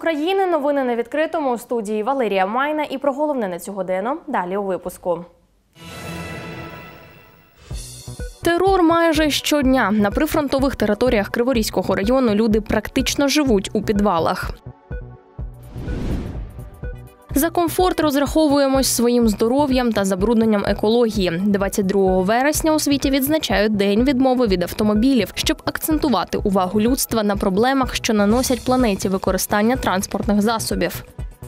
України. Новини на відкритому. У студії Валерія Майна. І про головне на цю годину далі у випуску. Терор майже щодня. На прифронтових територіях Криворізького району люди практично живуть у підвалах. За комфорт розраховуємось своїм здоров'ям та забрудненням екології. 22 вересня у світі відзначають День відмови від автомобілів, щоб акцентувати увагу людства на проблемах, що наносять планеті використання транспортних засобів.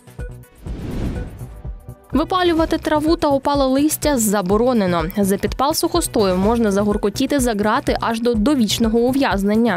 Випалювати траву та опале листя заборонено. За підпал сухостою можна загуркотіти за ґрати аж до довічного ув'язнення.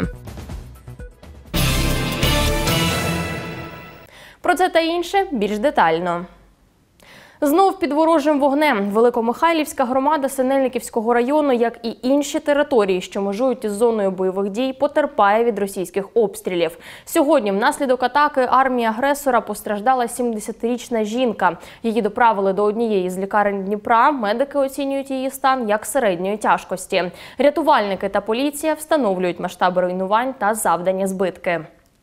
Про це та інше більш детально. Знов під ворожим вогнем. Великомихайлівська громада Синельниківського району, як і інші території, що межують із зоною бойових дій, потерпає від російських обстрілів. Сьогодні внаслідок атаки армії агресора постраждала 70-річна жінка. Її доправили до однієї з лікарень Дніпра. Медики оцінюють її стан як середньої тяжкості. Рятувальники та поліція встановлюють масштаби руйнувань та завдані збитки.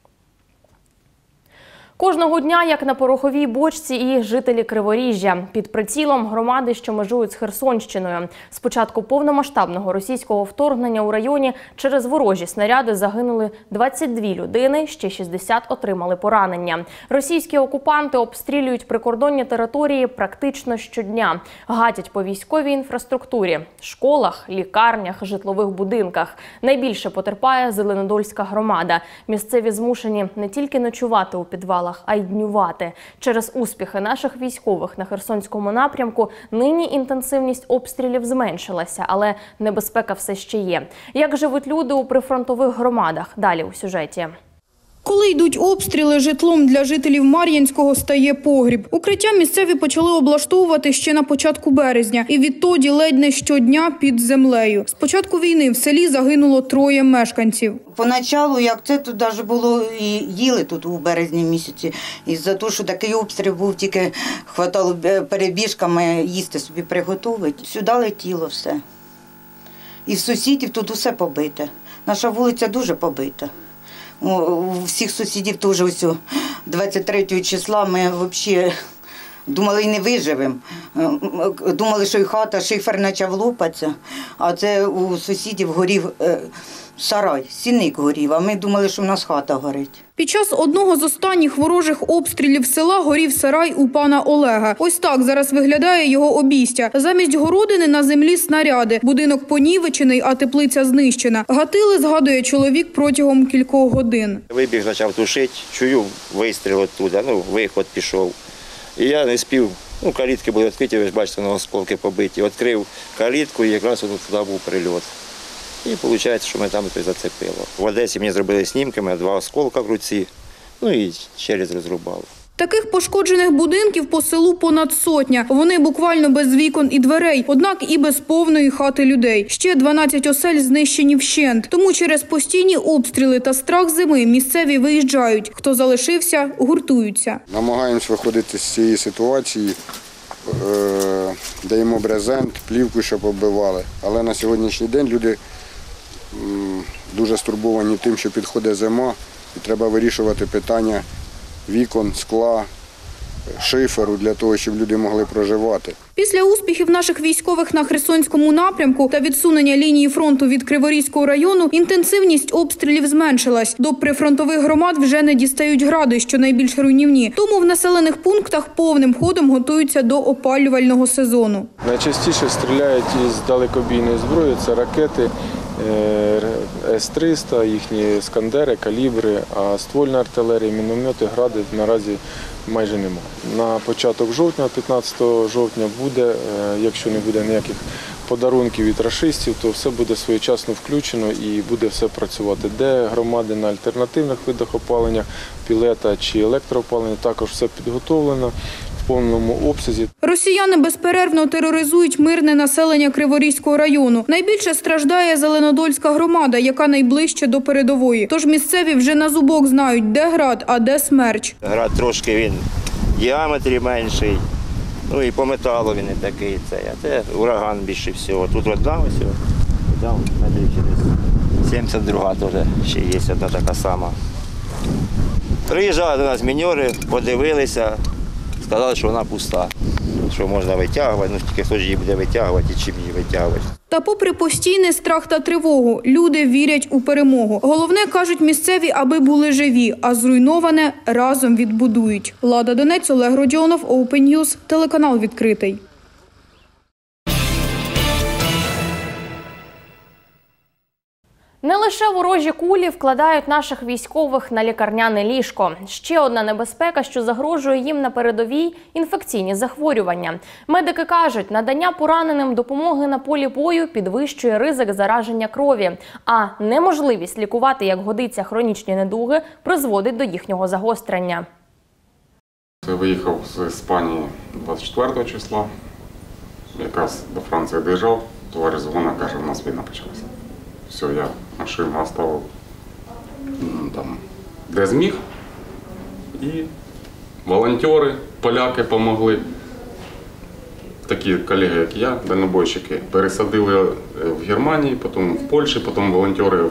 Кожного дня, як на пороховій бочці, і жителі Криворіжжя. Під прицілом громади, що межують з Херсонщиною. З початку повномасштабного російського вторгнення у районі через ворожі снаряди загинули 22 людини, ще 60 отримали поранення. Російські окупанти обстрілюють прикордонні території практично щодня. Гатять по військовій інфраструктурі – школах, лікарнях, житлових будинках. Найбільше потерпає Зеленодольська громада. Місцеві змушені не тільки ночувати у підвалах, а й днювати. Через успіхи наших військових на Херсонському напрямку нині інтенсивність обстрілів зменшилася, але небезпека все ще є. Як живуть люди у прифронтових громадах? Далі у сюжеті. Коли йдуть обстріли, житлом для жителів Мар'їнського стає погріб. Укриття місцеві почали облаштовувати ще на початку березня. І відтоді ледь не щодня під землею. З початку війни в селі загинуло 3 мешканців. Поначалу, як це тут навіть було, і їли тут у березні місяці. Із-за того, що такий обстріл був, тільки хватало перебіжками їсти собі приготувати. Сюди летіло все. І в сусідів тут усе побите. Наша вулиця дуже побита. У всіх сусідів теж ось 23 числа ми взагалі думали, і не виживемо. Думали, що і хата, шифер почав лопатися, а це у сусідів горів сарай, сінник горів, а ми думали, що в нас хата горить. Під час одного з останніх ворожих обстрілів села горів сарай у пана Олега. Ось так зараз виглядає його обійстя. Замість городини на землі снаряди. Будинок понівечений, а теплиця знищена. Гатили, згадує чоловік, протягом кількох годин. Вибіг, почав тушити, чую вистріл оттуда, виход пішов. І я не спів, калітки були відкриті, ви ж бачите, на осколки побиті. Відкрив калітку і якраз туди був прильот. І виходить, що ми там зацепило. В Одесі мені зробили знімки, у мене 2 осколка в руці, і через розрубало. Таких пошкоджених будинків по селу понад 100. Вони буквально без вікон і дверей, однак і без повної хати людей. Ще 12 осель знищені вщент. Тому через постійні обстріли та страх зими місцеві виїжджають. Хто залишився, гуртуються. Намагаємось виходити з цієї ситуації, даємо брезент, плівку, щоб оббивали. Але на сьогоднішній день люди дуже стурбовані тим, що підходить зима і треба вирішувати питання вікон, скла, шиферу для того, щоб люди могли проживати. Після успіхів наших військових на Херсонському напрямку та відсунення лінії фронту від Криворізького району інтенсивність обстрілів зменшилась. До прифронтових громад вже не дістають гради, що найбільш руйнівні. Тому в населених пунктах повним ходом готуються до опалювального сезону. Найчастіше стріляють із далекобійної зброї, це ракети С-300, їхні «Іскандери», «Калібри», а ствольна артилерія, міномети, гради наразі майже немає. На початок жовтня, 15 жовтня буде, якщо не буде ніяких подарунків від рашистів, то все буде своєчасно включено і буде все працювати. Де громади на альтернативних видах опалення, пілета чи електроопалення, також все підготовлено в повному обсязі. Росіяни безперервно тероризують мирне населення Криворізького району. Найбільше страждає Зеленодольська громада, яка найближче до передової. Тож місцеві вже на зубок знають, де град, а де смерч. Град трошки він в діаметрі менший, і по металу він не такий. А це ураган більше всього. Тут одна ось, там метрів через 72 теж ще є одна така сама. Приїжджали до нас міньори, подивилися, сказали, що вона пуста, що можна витягувати, ну тільки хто ж її буде витягувати і чим її витягувати. Та попри постійний страх та тривогу, люди вірять у перемогу. Головне, кажуть місцеві, аби були живі, а зруйноване разом відбудують. Лада Донець, Олег Родіонов, Open News, телеканал «Відкритий». Не лише ворожі кулі вкладають наших військових на лікарняне ліжко. Ще одна небезпека, що загрожує їм на передовій – інфекційні захворювання. Медики кажуть, надання пораненим допомоги на полі бою підвищує ризик зараження крові, а неможливість лікувати, як годиться, хронічні недуги призводить до їхнього загострення. Я виїхав з Іспанії 24 числа, якраз до Франції доїжджав, товариш дзвонить, каже, у нас війна почалася. Все, я машину оставив там, де зміг, і волонтери, поляки допомогли, такі колеги, як я, дальнобойщики, пересадили в Германії, потім в Польщі, потім волонтери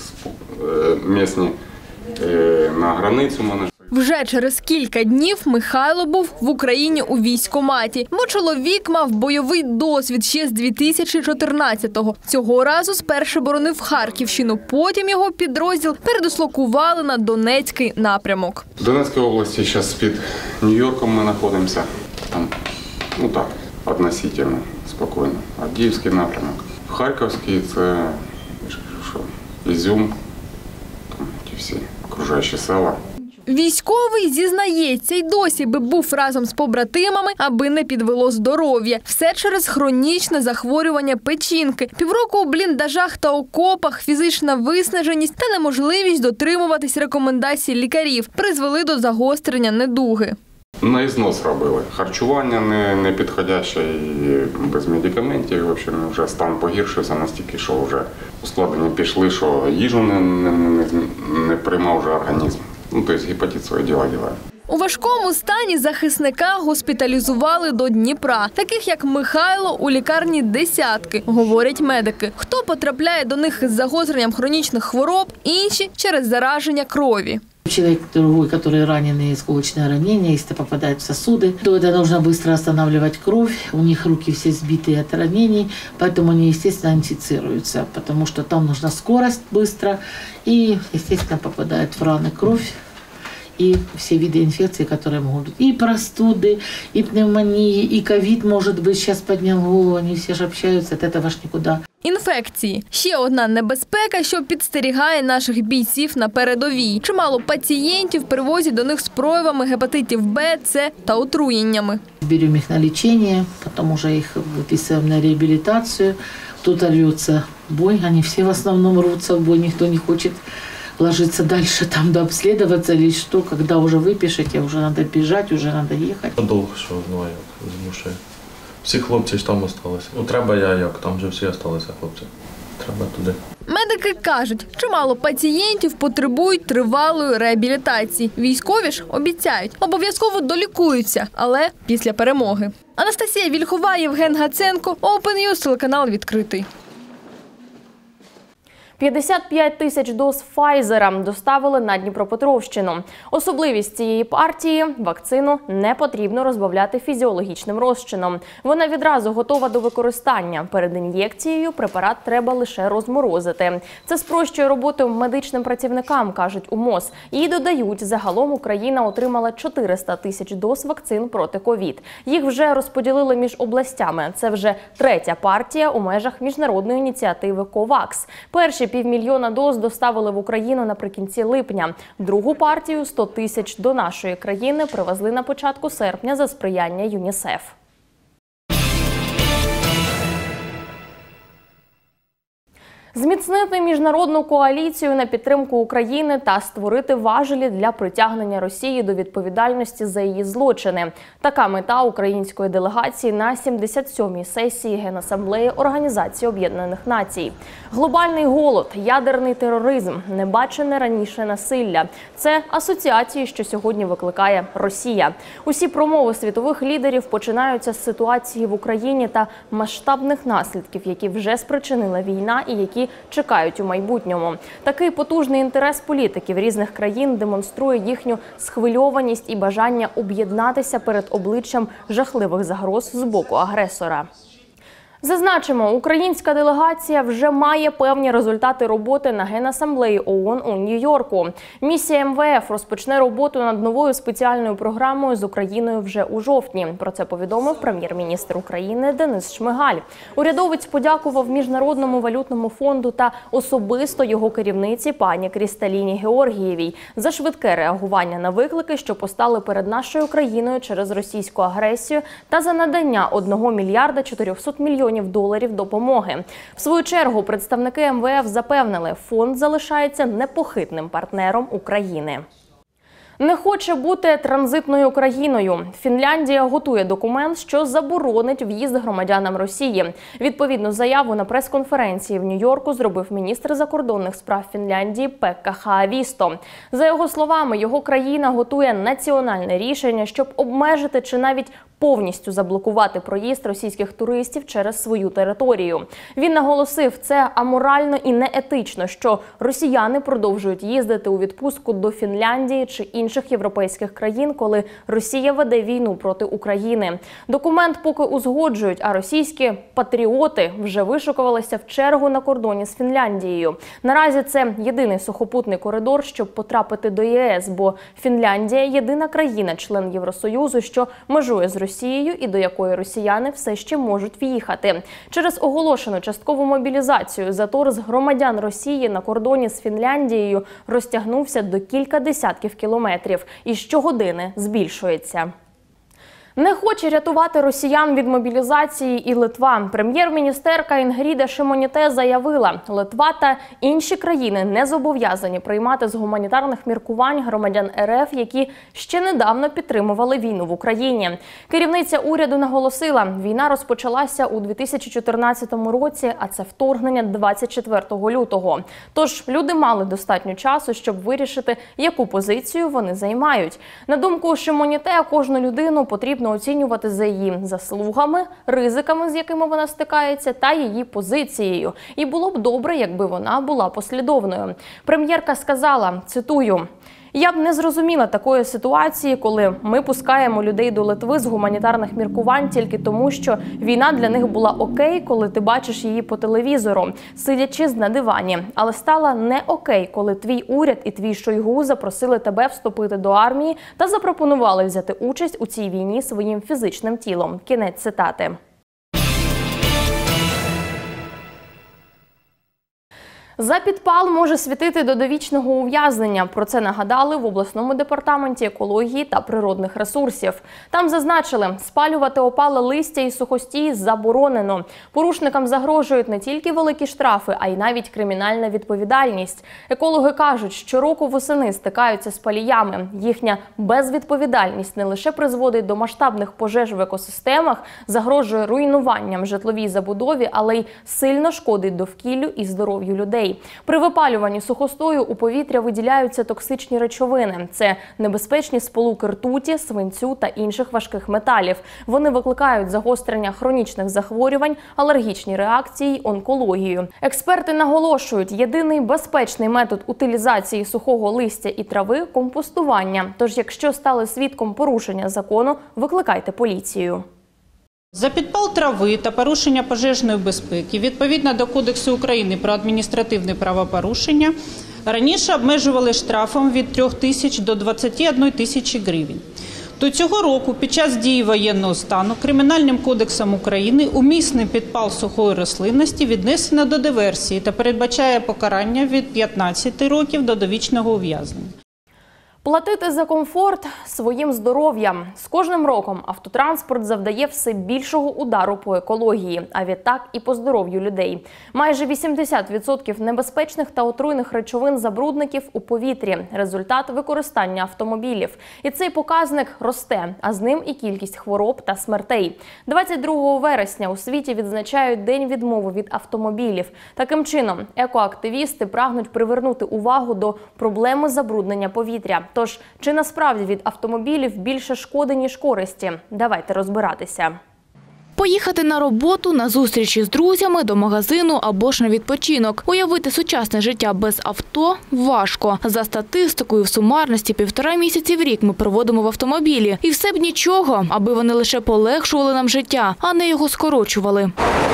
місні на границю мене. Вже через кілька днів Михайло був в Україні у військкоматі, бо чоловік мав бойовий досвід ще з 2014-го. Цього разу спершу боронив Харківщину, потім його підрозділ передислокували на Донецький напрямок. В Донецькій області зараз під Нью-Йорком ми знаходимося. Там, ну так, относительно спокійно. Авдіївський напрямок. В Харківський це що, Ізюм, там ті всі окружаючі села. Військовий зізнається, й досі би був разом з побратимами, аби не підвело здоров'я. Все через хронічне захворювання печінки. Півроку у бліндажах та окопах, фізична виснаженість та неможливість дотримуватись рекомендацій лікарів призвели до загострення недуги. На ізнос робили. Харчування не підходяще і без медикаментів. В общем, вже стан погіршився настільки, що вже ускладнення пішли, що їжу не приймав вже організм. Ну, тобто гепатит своє діло робить. У важкому стані захисника госпіталізували до Дніпра. Таких, як Михайло, у лікарні десятки, говорять медики. Хто потрапляє до них із загостренням хронічних хвороб, інші – через зараження крові. Человек другой, который раненый, осколочное ранение, если попадает в сосуды, то это нужно быстро останавливать кровь. У них руки все сбитые от ранений, поэтому они, естественно, инфицируются, потому что там нужна скорость быстро и, естественно, попадает в раны кровь и все виды инфекций, которые могут быть. И простуды, и пневмонии, и ковид, может быть, сейчас поднял голову, они все же общаются, от этого ж никуда. Інфекції – ще одна небезпека, що підстерігає наших бійців на передовій. Чимало пацієнтів привозять до них з проявами гепатитів Б, С та отруєннями. Берем их на лечение, потом уже их выписываем на реабилитацию. Кто-то рвется в бой, они все в основном рвутся в бой, никто не хочет ложиться дальше, там дообследоваться или что, когда уже выпишете, уже надо бежать, уже надо ехать. Довго, що знаю, змушує. Всі хлопці ж там залишилися. Ну, треба я як, там вже всі залишилися хлопці. Треба туди. Медики кажуть, чимало пацієнтів потребують тривалої реабілітації. Військові ж обіцяють, обов'язково долікуються, але після перемоги. Анастасія Вільхова, Євген Гаценко, Open News, телеканал «Відкритий». 55 тисяч доз Файзера доставили на Дніпропетровщину. Особливість цієї партії – вакцину не потрібно розбавляти фізіологічним розчином. Вона відразу готова до використання. Перед ін'єкцією препарат треба лише розморозити. Це спрощує роботу медичним працівникам, кажуть у МОЗ. І додають, загалом Україна отримала 400 тисяч доз вакцин проти ковід. Їх вже розподілили між областями. Це вже третя партія у межах міжнародної ініціативи COVAX. Перші 500 000 доз доставили в Україну наприкінці липня. Другу партію – 100 тисяч до нашої країни привезли на початку серпня за сприяння ЮНІСЕФ. Зміцнити міжнародну коаліцію на підтримку України та створити важелі для притягнення Росії до відповідальності за її злочини. Така мета української делегації на 77-й сесії Генасамблеї Організації Об'єднаних Націй. Глобальний голод, ядерний тероризм, небачене раніше насилля – це асоціації, що сьогодні викликає Росія. Усі промови світових лідерів починаються з ситуації в Україні та масштабних наслідків, які вже спричинила війна і які які чекають у майбутньому. Такий потужний інтерес політиків різних країн демонструє їхню схвильованість і бажання об'єднатися перед обличчям жахливих загроз з боку агресора. Зазначимо, українська делегація вже має певні результати роботи на Генасамблеї ООН у Нью-Йорку. Місія МВФ розпочне роботу над новою спеціальною програмою з Україною вже у жовтні. Про це повідомив прем'єр-міністр України Денис Шмигаль. Урядовець подякував Міжнародному валютному фонду та особисто його керівниці пані Крісталіні Георгієвій за швидке реагування на виклики, що постали перед нашою країною через російську агресію, та за надання 1 мільярда 400 мільйонів доларів допомоги. В свою чергу представники МВФ запевнили, фонд залишається непохитним партнером України. Не хоче бути транзитною країною. Фінляндія готує документ, що заборонить в'їзд громадянам Росії. Відповідну заяву на прес-конференції в Нью-Йорку зробив міністр закордонних справ Фінляндії Пекка Хаавісто. За його словами, його країна готує національне рішення, щоб обмежити чи навіть повністю заблокувати проїзд російських туристів через свою територію. Він наголосив, це аморально і неетично, що росіяни продовжують їздити у відпустку до Фінляндії чи інших європейських країн, коли Росія веде війну проти України. Документ поки узгоджують, а російські патріоти вже вишукувалися в чергу на кордоні з Фінляндією. Наразі це єдиний сухопутний коридор, щоб потрапити до ЄС, бо Фінляндія – єдина країна-член Євросоюзу, що межує з Росією і до якої росіяни все ще можуть в'їхати. Через оголошену часткову мобілізацію затор з громадян Росії на кордоні з Фінляндією розтягнувся до кілька десятків кілометрів і щогодини збільшується. Не хоче рятувати росіян від мобілізації і Литва. Прем'єр-міністерка Інгріда Шимоніте заявила, Литва та інші країни не зобов'язані приймати з гуманітарних міркувань громадян РФ, які ще недавно підтримували війну в Україні. Керівниця уряду наголосила, війна розпочалася у 2014 році, а це вторгнення 24 лютого. Тож люди мали достатньо часу, щоб вирішити, яку позицію вони займають. На думку Шимоніте, кожну людину потрібно оцінювати за її заслугами, ризиками, з якими вона стикається, та її позицією. І було б добре, якби вона була послідовною. Прем'єрка сказала, цитую, «Я б не зрозуміла такої ситуації, коли ми пускаємо людей до Литви з гуманітарних міркувань тільки тому, що війна для них була окей, коли ти бачиш її по телевізору, сидячи на дивані. Але стала не окей, коли твій уряд і твій Шойгу запросили тебе вступити до армії та запропонували взяти участь у цій війні своїм фізичним тілом». Кінець цитати. За підпал може світити до довічного ув'язнення. Про це нагадали в обласному департаменті екології та природних ресурсів. Там зазначили, спалювати опале листя і сухостій заборонено. Порушникам загрожують не тільки великі штрафи, а й навіть кримінальна відповідальність. Екологи кажуть, щороку восени стикаються з паліями. Їхня безвідповідальність не лише призводить до масштабних пожеж в екосистемах, загрожує руйнуванням житловій забудові, але й сильно шкодить довкіллю і здоров'ю людей. При випалюванні сухостою у повітря виділяються токсичні речовини. Це небезпечні сполуки ртуті, свинцю та інших важких металів. Вони викликають загострення хронічних захворювань, алергічні реакції, онкологію. Експерти наголошують, єдиний безпечний метод утилізації сухого листя і трави – компостування. Тож, якщо стали свідком порушення закону, викликайте поліцію. За підпал трави та порушення пожежної безпеки, відповідно до Кодексу України про адміністративне правопорушення, раніше обмежували штрафом від 3 тисяч до 21 тисячі гривень. До цього року, під час дії воєнного стану, Кримінальним кодексом України умисний підпал сухої рослинності віднесено до диверсії та передбачає покарання від 15 років до довічного ув'язнення. Платити за комфорт своїм здоров'ям. З кожним роком автотранспорт завдає все більшого удару по екології, а відтак і по здоров'ю людей. Майже 80% небезпечних та отруйних речовин-забрудників у повітрі – результат використання автомобілів. І цей показник росте, а з ним і кількість хвороб та смертей. 22 вересня у світі відзначають День відмови від автомобілів. Таким чином, екоактивісти прагнуть привернути увагу до проблеми забруднення повітря. Тож, чи насправді від автомобілів більше шкоди, ніж користі? Давайте розбиратися. Поїхати на роботу, на зустрічі з друзями, до магазину або ж на відпочинок. Уявити сучасне життя без авто важко. За статистикою, в сумарності 1,5 місяці в рік ми проводимо в автомобілі. І все б нічого, аби вони лише полегшували нам життя, а не його скорочували.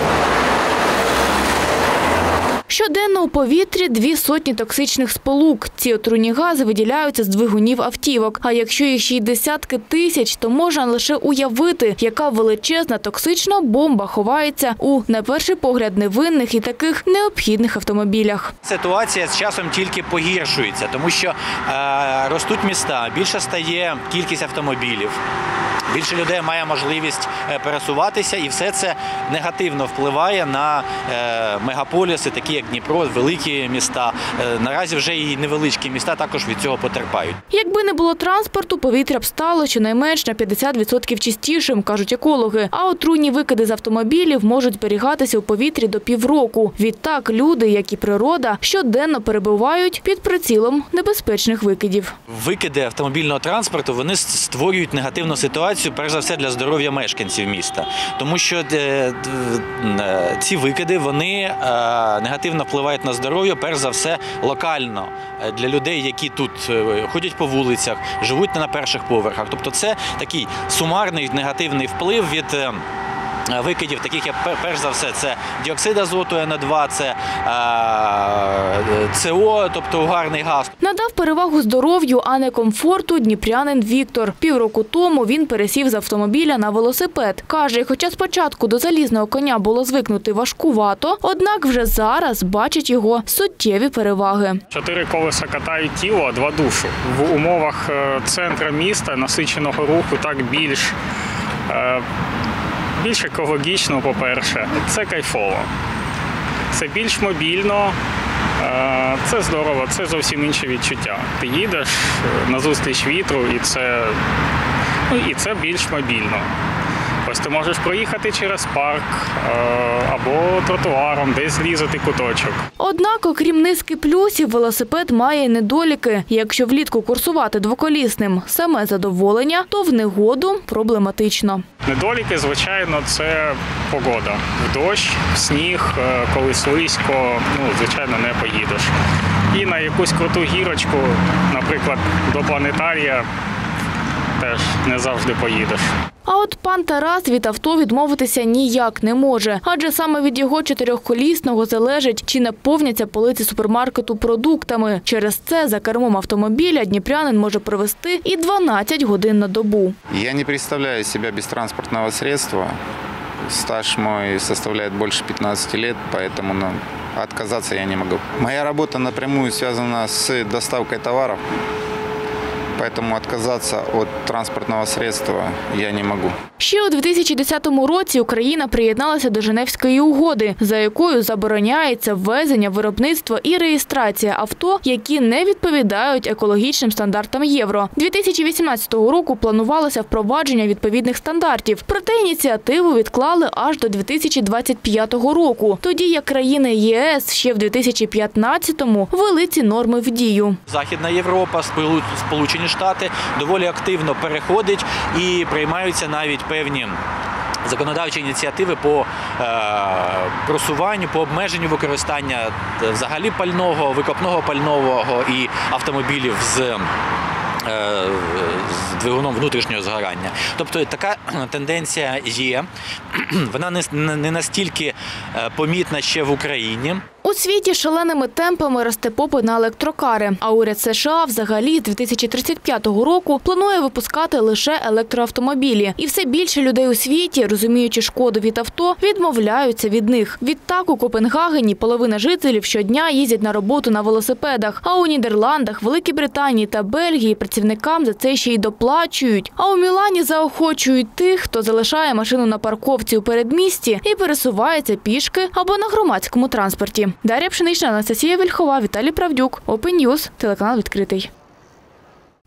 Щоденно у повітрі 200 токсичних сполук. Ці отруйні гази виділяються з двигунів автівок. А якщо їх ще й десятки тисяч, то можна лише уявити, яка величезна токсична бомба ховається у, на перший погляд, невинних і таких необхідних автомобілях. Ситуація з часом тільки погіршується, тому що ростуть міста, більше стає кількість автомобілів. Більше людей має можливість пересуватися, і все це негативно впливає на мегаполіси, такі як Дніпро, великі міста. Наразі вже і невеличкі міста також від цього потерпають. Якби не було транспорту, повітря б стало щонайменш на 50% чистішим, кажуть екологи. А отруйні викиди з автомобілів можуть зберігатися у повітрі до півроку. Відтак люди, як і природа, щоденно перебувають під прицілом небезпечних викидів. Викиди автомобільного транспорту, вони створюють негативну ситуацію, перш за все, для здоров'я мешканців міста. Тому що ці викиди, вони негативно впливають на здоров'я, перш за все, локально. Для людей, які тут ходять по вулицях, живуть не на перших поверхах. Тобто це такий сумарний негативний вплив від викидів, таких як, перш за все, це діоксид азоту, НО2, це СО, тобто угарний газ. Надав перевагу здоров'ю, а не комфорту дніпрянин Віктор. Півроку тому він пересів з автомобіля на велосипед. Каже, хоча спочатку до залізного коня було звикнути важкувато, однак вже зараз бачить його суттєві переваги. 4 колеса катають тіло, а 2 душу. В умовах центру міста, насиченого руху, так більш екологічно, по-перше. Це кайфово. Це більш мобільно, це здорово, це зовсім інше відчуття. Ти їдеш назустріч вітру, і це більш мобільно. Ось ти можеш проїхати через парк або тротуаром, десь зрізати куточок. Однак, окрім низки плюсів, велосипед має й недоліки. Якщо влітку курсувати двоколісним – саме задоволення, то в негоду – проблематично. Недоліки, звичайно, це погода. В дощ, в сніг, коли слизько, звичайно, не поїдеш. І на якусь круту гірочку, наприклад, до планетарія, теж не завжди поїдеш. А от пан Тарас від авто відмовитися ніяк не може. Адже саме від його 4-колісного залежить, чи наповняться полиці супермаркету продуктами. Через це за кермом автомобіля дніпрянин може провести і 12 годин на добу. Я не представляю себе без транспортного средства. Стаж мой составляет больше 15 лет, поэтому отказаться я не могу. Моя работа напрямую связана с доставкой товаров. Поэтому отказаться от транспортного средства я не можу. Ще у 2010 році Україна приєдналася до Женевської угоди, за якою забороняється ввезення, виробництво і реєстрація авто, які не відповідають екологічним стандартам євро. 2018 року планувалося впровадження відповідних стандартів. Проте ініціативу відклали аж до 2025 року. Тоді як країни ЄС ще в 2015-му ввели ці норми в дію. Західна Європа, Сполучені Штати доволі активно переходить і приймаються навіть певні законодавчі ініціативи по просуванню, по обмеженню використання взагалі пального, викопного пального і автомобілів з двигуном внутрішнього згорання. Тобто така тенденція є. Вона не настільки помітна ще в Україні. У світі шаленими темпами росте попит на електрокари, а уряд США взагалі з 2035 року планує випускати лише електроавтомобілі. І все більше людей у світі, розуміючи шкоду від авто, відмовляються від них. Відтак у Копенгагені половина жителів щодня їздять на роботу на велосипедах, а у Нідерландах, Великій Британії та Бельгії працівникам за це ще й доплачують. А у Мілані заохочують тих, хто залишає машину на парковці у передмісті і пересувається пішки або на громадському транспорті. Дар'я Пшенична, Анастасія Вільхова, Віталій Правдюк, Open News, телеканал «Відкритий».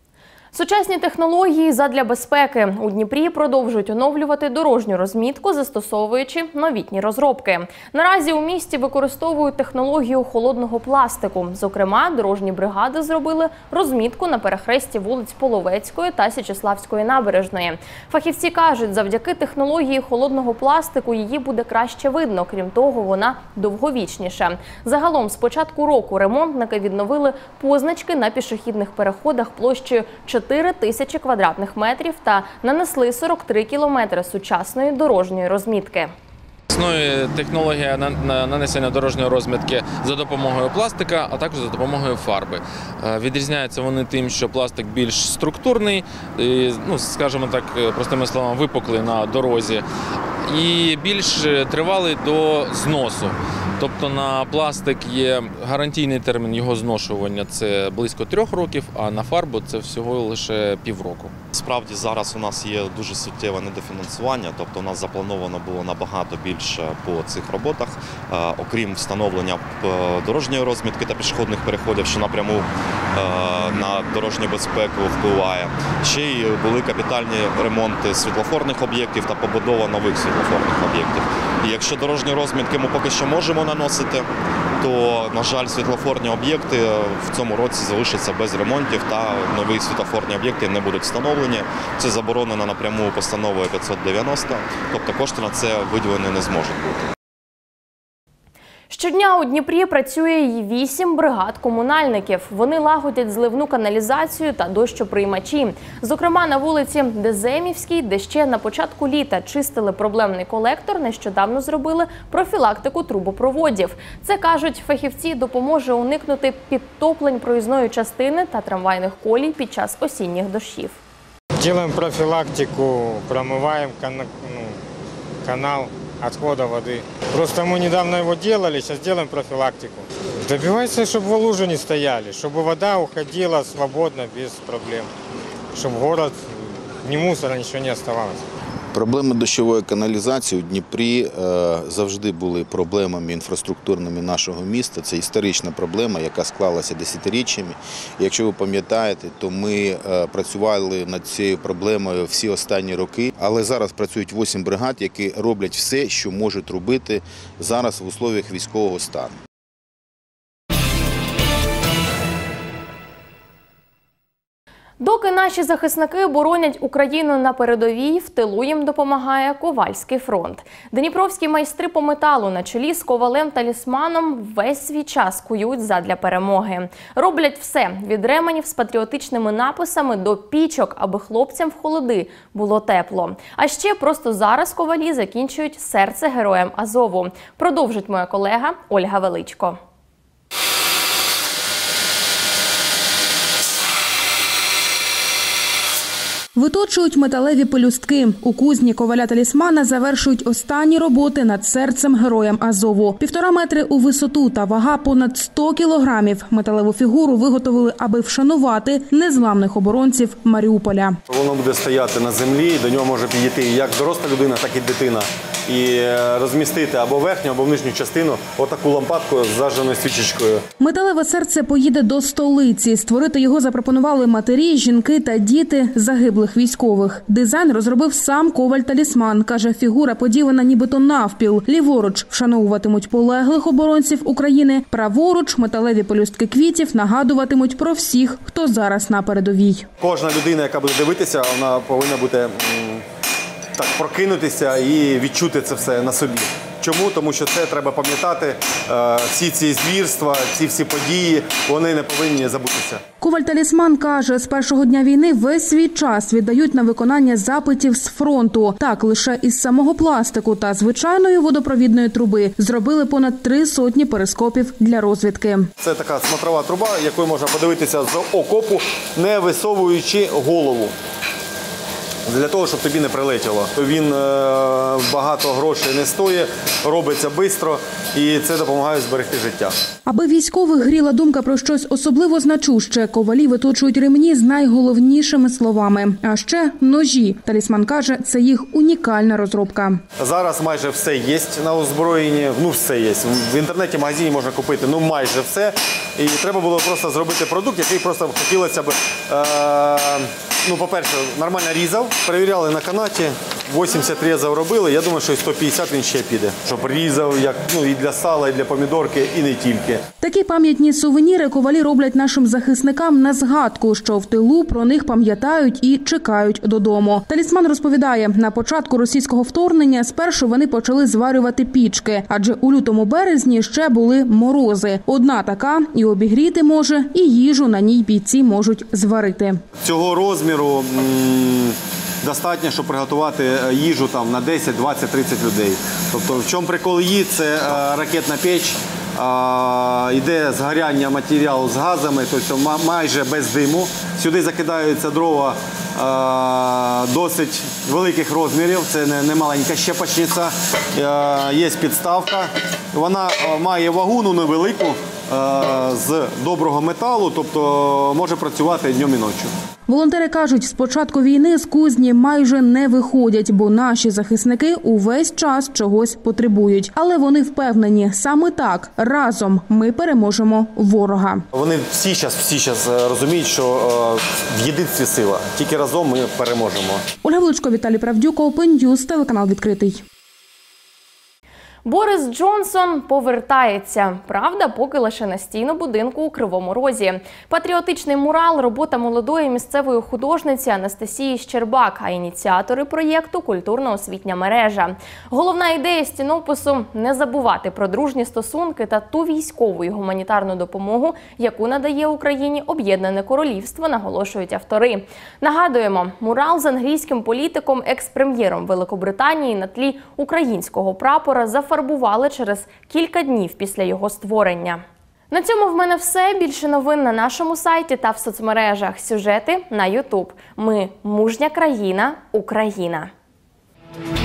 Сучасні технології задля безпеки. У Дніпрі продовжують оновлювати дорожню розмітку, застосовуючи новітні розробки. Наразі у місті використовують технологію холодного пластику. Зокрема, дорожні бригади зробили розмітку на перехресті вулиць Половецької та Січеславської набережної. Фахівці кажуть, завдяки технології холодного пластику її буде краще видно. Крім того, вона довговічніша. Загалом, з початку року ремонтники відновили позначки на пішохідних переходах площею 4 тисячі квадратних метрів та нанесли 43 кілометри сучасної дорожньої розмітки. Існує технологія нанесення дорожньої розмітки за допомогою пластика, а також за допомогою фарби. Відрізняються вони тим, що пластик більш структурний, скажімо так, простими словами, випуклий на дорозі, і більш тривалий до зносу. Тобто на пластик є гарантійний термін його зношування – це близько 3 років, а на фарбу – це всього лише півроку. Справді зараз у нас є дуже суттєве недофінансування, тобто у нас заплановано було набагато більше по цих роботах, окрім встановлення дорожньої розмітки та пішохідних переходів, що напряму на дорожню безпеку впливає. Ще й були капітальні ремонти світлофорних об'єктів та побудова нових світлофорних об'єктів. І якщо дорожні розмітки ми поки що можемо наносити, то, на жаль, світлофорні об'єкти в цьому році залишаться без ремонтів та нові світлофорні об'єкти не будуть встановлені. Це заборонено напряму постановою 590, тобто кошти на це виділені не зможуть бути. Щодня у Дніпрі працює й 8 бригад комунальників. Вони лагодять зливну каналізацію та дощоприймачі. Зокрема, на вулиці Деземівській, де ще на початку літа чистили проблемний колектор, нещодавно зробили профілактику трубопроводів. Це, кажуть фахівці, допоможе уникнути підтоплень проїзної частини та трамвайних колій під час осінніх дощів. Робимо профілактику, промиваємо канал отхода воды. Просто мы недавно его делали, сейчас делаем профилактику. Добивается, чтобы в луже не стояли, чтобы вода уходила свободно, без проблем. Чтобы город, ни мусора, ничего не оставалось. Проблеми дощової каналізації у Дніпрі завжди були проблемами інфраструктурними нашого міста. Це історична проблема, яка склалася десятиріччями. Якщо ви пам'ятаєте, то ми працювали над цією проблемою всі останні роки. Але зараз працюють 8 бригад, які роблять все, що можуть робити зараз в условиях військового стану. Доки наші захисники боронять Україну на передовій, в тилу їм допомагає Ковальський фронт. Дніпровські майстри по металу на чолі з ковалем-талісманом весь свій час кують задля перемоги. Роблять все – від ременів з патріотичними написами до пічок, аби хлопцям в холоди було тепло. А ще просто зараз ковалі закінчують серце героям Азову. Продовжить моя колега Ольга Величко. Виточують металеві пелюстки. У кузні коваля-талісмана завершують останні роботи над серцем героям Азову. 1,5 метри у висоту та вага понад 100 кілограмів. Металеву фігуру виготовили, аби вшанувати незламних оборонців Маріуполя. Воно буде стояти на землі, до нього може підійти як доросла людина, так і дитина. І розмістити або верхню, або нижню частину отаку лампадку з зажженою свічечкою. Металеве серце поїде до столиці. Створити його запропонували матері, жінки та діти загиблих військових. Дизайн розробив сам коваль-талісман. Каже, фігура поділена нібито навпіл. Ліворуч вшановуватимуть полеглих оборонців України, праворуч металеві пелюстки квітів нагадуватимуть про всіх, хто зараз на передовій. Кожна людина, яка буде дивитися, вона повинна бути так прокинутися і відчути це все на собі. Чому? Тому що це треба пам'ятати, всі ці звірства, ці всі події, вони не повинні забутися. Коваль-талісман каже, з першого дня війни весь свій час віддають на виконання запитів з фронту. Так, лише із самого пластику та звичайної водопровідної труби зробили понад 300 перископів для розвідки. Це така смотрова труба, якою можна подивитися з окопу, не висовуючи голову. Для того, щоб тобі не прилетіло. Він багато грошей не стоїть, робиться швидко і це допомагає зберегти життя. Аби військових гріла думка про щось особливо значуще, ковалі виточують ремні з найголовнішими словами. А ще ножі. Талісман каже, це їх унікальна розробка. Зараз майже все є на озброєнні, все є. В інтернеті, в магазині можна купити майже все. І треба було просто зробити продукт, який просто хотілося б, по-перше, нормально різав, перевіряли на канаті, 80 різів робили, я думаю, що і 150 він ще піде. Щоб різав і для сала, і для помідорки, і не тільки. Такі пам'ятні сувеніри ковалі роблять нашим захисникам на згадку, що в тилу про них пам'ятають і чекають додому. Талісман розповідає, на початку російського вторгнення спершу вони почали зварювати пічки, адже у лютому-березні ще були морози. Одна така і обігріти може, і їжу на ній бійці можуть зварити. Цього розміру достатньо, щоб приготувати їжу на 10, 20, 30 людей. Тобто в чому прикол її? Це ракетна піч, йде згоряння матеріалу з газами, тобто майже без диму. Сюди закидаються дрова досить великих розмірів, це не маленька щепочниця, є підставка. Вона має вагу, невелику, з доброго металу, тобто може працювати днем і ночі. Волонтери кажуть, з початку війни з кузні майже не виходять, бо наші захисники увесь час чогось потребують. Але вони впевнені, саме так, разом ми переможемо ворога. Вони всі зараз розуміють, що в єдинстві сила. Тільки разом ми переможемо. Ольга Величко, Віталій Правдюк, Open News, телеканал «Відкритий». Борис Джонсон повертається. Правда, поки лише на стіну будинку у Кривому Розі. Патріотичний мурал – робота молодої місцевої художниці Анастасії Щербак, а ініціатори проєкту – культурно-освітня мережа. Головна ідея стінопису – не забувати про дружні стосунки та ту військову і гуманітарну допомогу, яку надає Україні Об'єднане Королівство, наголошують автори. Нагадуємо, мурал з англійським політиком, екс-прем'єром Великобританії на тлі українського прапора зафарбували через кілька днів після його створення. На цьому в мене все. Більше новин на нашому сайті та в соцмережах. Сюжети на YouTube. Ми – мужня країна, Україна.